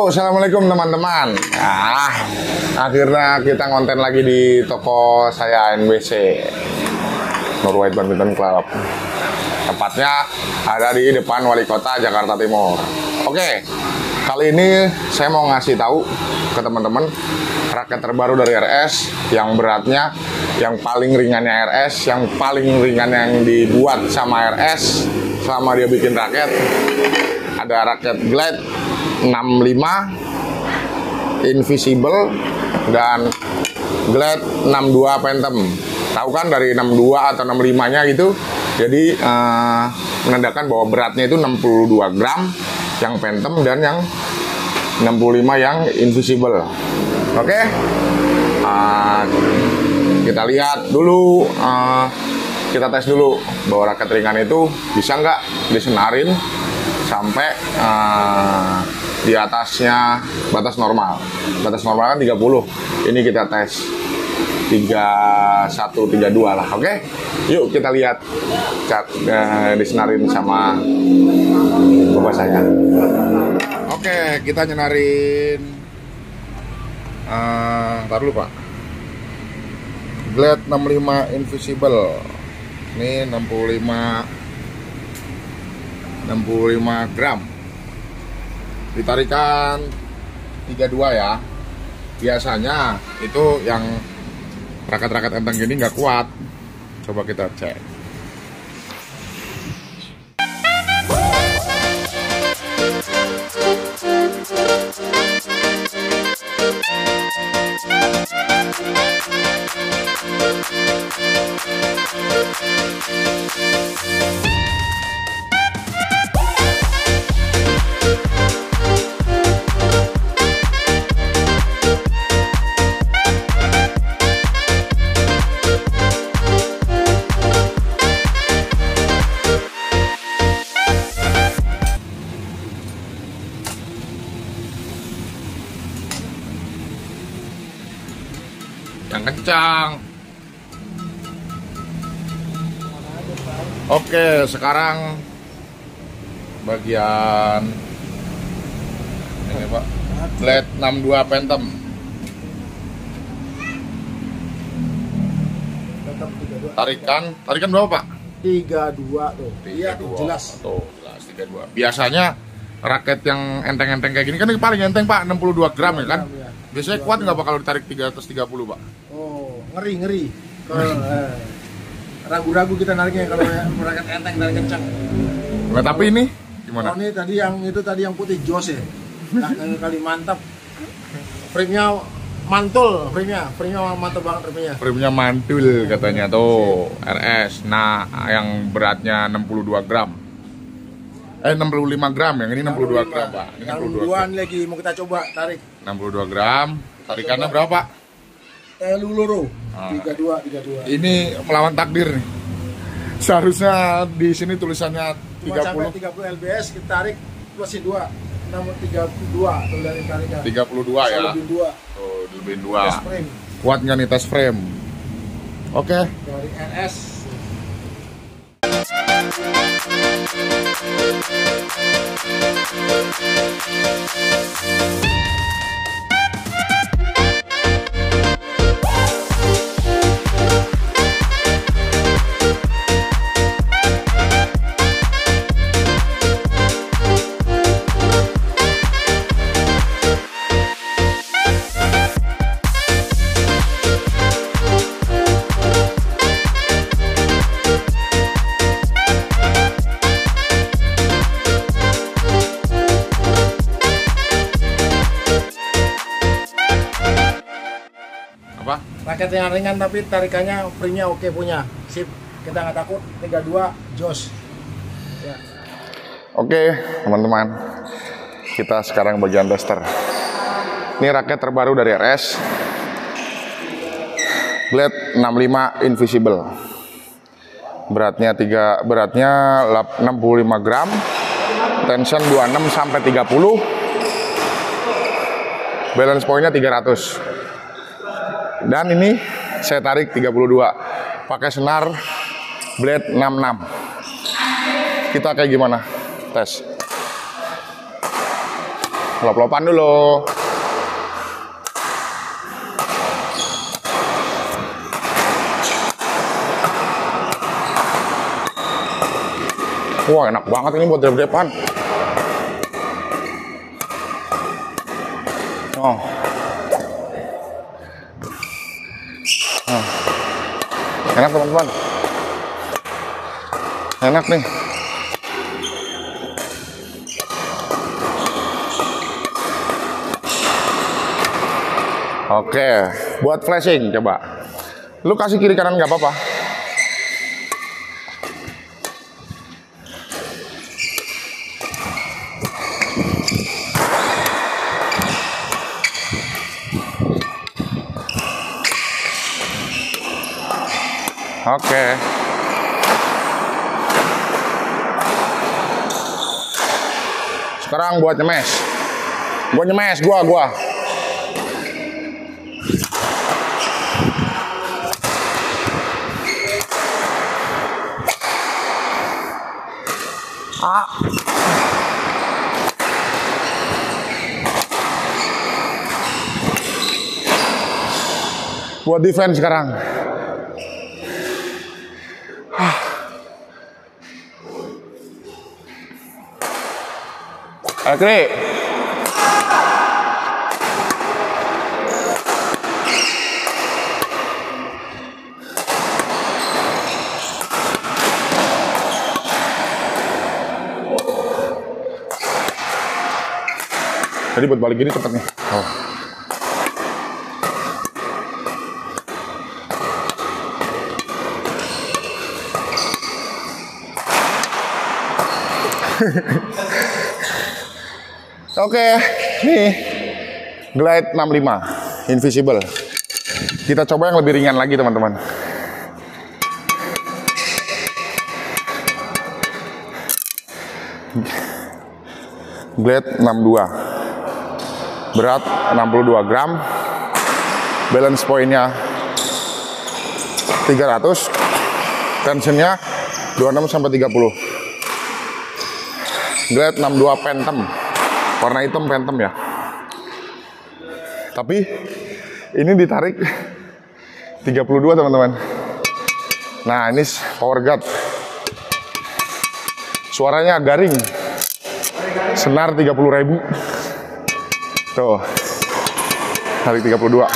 Assalamualaikum teman-teman. Akhirnya kita konten lagi di toko saya NBC, Norway Badminton Club. Tepatnya ada di depan Wali Kota Jakarta Timur. Oke, kali ini saya mau ngasih tahu ke teman-teman raket terbaru dari RS, yang beratnya, yang paling ringannya RS, yang paling ringan yang dibuat sama RS selama dia bikin raket. Ada raket Glide 65 Invisible dan Glide 62 Phantom. Tahu kan dari 62 atau 65-nya gitu. Jadi menandakan bahwa beratnya itu 62 gram yang Phantom dan yang 65 yang Invisible. Oke. Kita lihat dulu, kita tes dulu bahwa raket ringan itu bisa nggak disenarin sampai di atasnya batas normal. Batas normal kan 30. Ini kita tes 31, 32 lah. Oke. Yuk kita lihat disenarin sama bapak saya. Oke, kita nyenarin ntar dulu Pak. Glide 65 Invisible. Ini 65 gram. Ditarikan 32 ya. Biasanya itu yang raket-raket enteng gini nggak kuat. Coba kita cek. Yang kencang. Oke, sekarang bagian ini Pak, Glide 62 Phantom. Tarikan berapa Pak? 32 tuh. Iya, jelas. Tuh, jelas 32. Biasanya raket yang enteng-enteng kayak gini kan ini paling enteng Pak, 62 gram ya kan? Ya. Biasanya kuat nggak Pak kalau ditarik 330 Pak? Oh, ngeri. Ragu-ragu kita nariknya kalau raket enteng tarik kencang. Nah, tapi ini gimana? Oh, ini tadi yang putih jos ya. Yang kali mantap. Frame-nya mantul, frame-nya mantap banget frame-nya. Frame-nya mantul katanya tuh, RS. Nah, yang beratnya 62 gram. 65 gram, yang ini 62 gram Pak. Ini 62 gram. Lagi mau kita coba tarik. 62 gram. Tarikannya berapa? Luluro. 32. Ini melawan takdir nih. Seharusnya di sini tulisannya 30. Sampai 30 lbs kita tarik plusin 2. Namun 32 tuh dari tarikan. 32 ya. Lebih 2. Oh, lebih 2. Tes frame. Kuat nggak nih tes frame? Oke. Dari RS. Raket yang ringan tapi tarikannya frame-nya oke punya. Sip, kita nggak takut. 32 jos. Ya. Oke, teman-teman. Kita sekarang bagian tester. Ini raket terbaru dari RS. Glide 65 Invisible. Beratnya 65 gram. Tension 26 sampai 30. Balance point-nya 300. Dan ini saya tarik 32 pakai senar Blade 66. Kita kayak gimana? Tes. Lop-lopan dulu. Wah, enak banget ini buat drep-drepan. Oh. Oh. Enak teman-teman. Enak nih. Oke, buat flashing coba. Lu kasih kiri kanan nggak apa-apa. Oke. Sekarang buat nyemes. Gua nyemes, gua. Buat defense sekarang. Oke. Jadi buat balik gini cepet nih. Oh. Oke, nih Glide 65 Invisible. Kita coba yang lebih ringan lagi teman-teman. Glide 62, berat 62 gram, balance pointnya 300, tensionnya 26 sampai 30. Glide 62 Phantom, warna hitam Phantom ya. Tapi ini ditarik 32 teman-teman. Nah ini power guard, suaranya garing, senar 30.000. Tuh, tarik 32.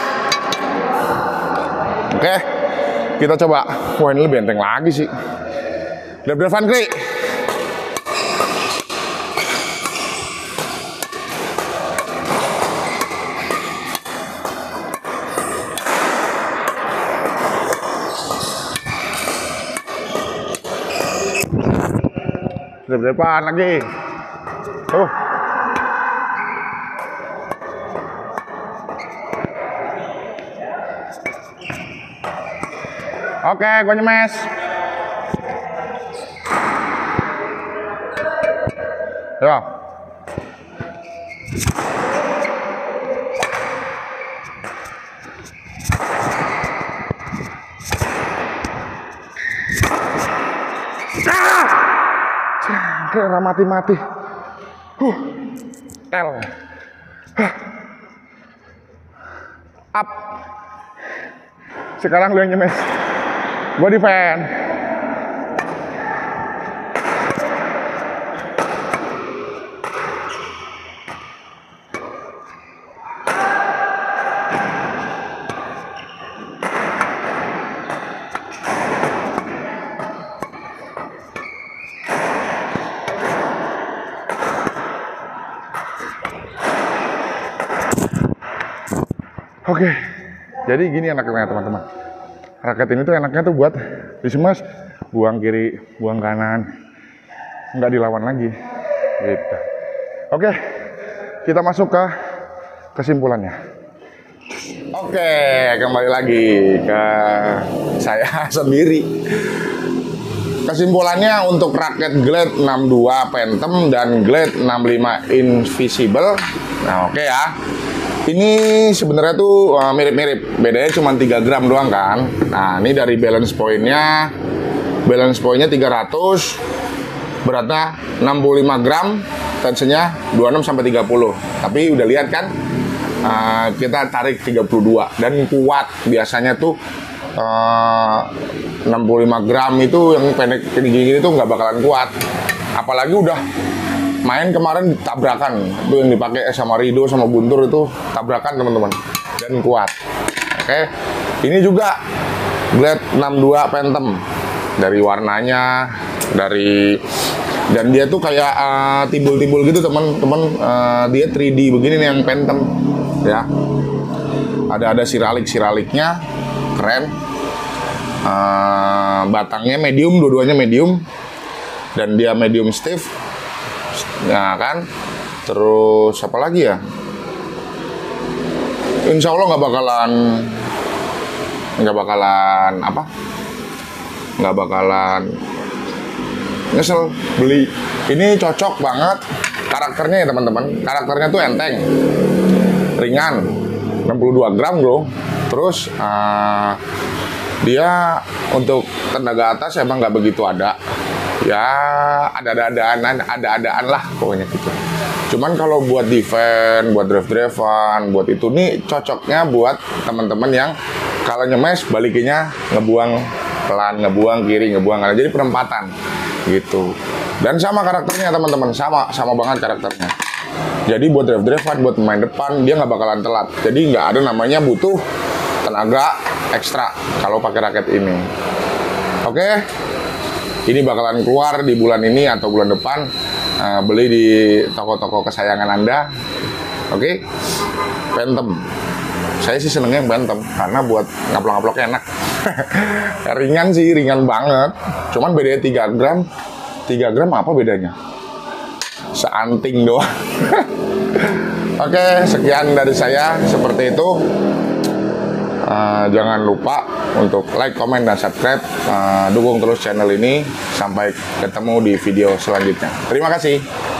Oke, kita coba. Wah ini lebih enteng lagi sih. Double Van Kri. Depan lagi. Oke, gua nyemes. Ya. Kira mati-mati. L. Up. Sekarang lu yang nyemes. Gua defend. Oke, jadi gini enaknya teman-teman. Raket ini tuh enaknya tuh buat dismas, buang kiri, buang kanan, nggak dilawan lagi. Gitu. Oke, kita masuk ke kesimpulannya. Oke, kembali lagi ke saya sendiri. Kesimpulannya untuk raket Glide 62 Phantom dan Glide 65 Invisible. Nah, oke ya. Ini sebenarnya tuh mirip-mirip, bedanya cuma 3 gram doang kan. Nah ini dari balance pointnya 300, beratnya 65 gram, tensinya 26 sampai 30. Tapi udah lihat kan, kita tarik 32 dan kuat. Biasanya tuh 65 gram itu yang pendek gini-gini tuh nggak bakalan kuat. Apalagi udah main kemarin tabrakan, itu yang dipakai sama Rido sama Guntur itu tabrakan teman-teman, dan kuat. Oke, ini juga Blade 62 Phantom, dari warnanya, dan dia tuh kayak timbul-timbul gitu teman-teman. Dia 3D begini nih yang Phantom ya, ada siraliknya keren. Batangnya medium, dua-duanya medium, dan dia medium stiff. Nah kan, terus apa lagi ya? Insya Allah nggak bakalan nyesel beli. Ini cocok banget karakternya ya teman-teman. Karakternya tuh enteng, ringan, 62 gram bro. Terus dia untuk tenaga atas emang nggak begitu ada. Ya ada-adaan lah pokoknya gitu. Cuman kalau buat defense, buat drive-drivean, buat itu nih cocoknya buat teman-teman yang kalau nyemes balikinnya ngebuang pelan, ngebuang kiri, ngebuang kanan. Jadi perempatan gitu. Dan sama karakternya teman-teman, sama banget karakternya. Jadi buat drive-drivean, buat main depan dia nggak bakalan telat. Jadi nggak ada namanya butuh tenaga ekstra kalau pakai raket ini. Oke. Ini bakalan keluar di bulan ini atau bulan depan. Beli di toko-toko kesayangan Anda. Oke. Phantom. Saya sih senengnya yang Phantom karena buat ngaplok-ngaplok enak. Ringan sih, ringan banget. Cuman bedanya 3 gram. 3 gram apa bedanya? Seanting doang. Oke, sekian dari saya. Seperti itu. Jangan lupa untuk like, komen, dan subscribe. Dukung terus channel ini. Sampai ketemu di video selanjutnya. Terima kasih.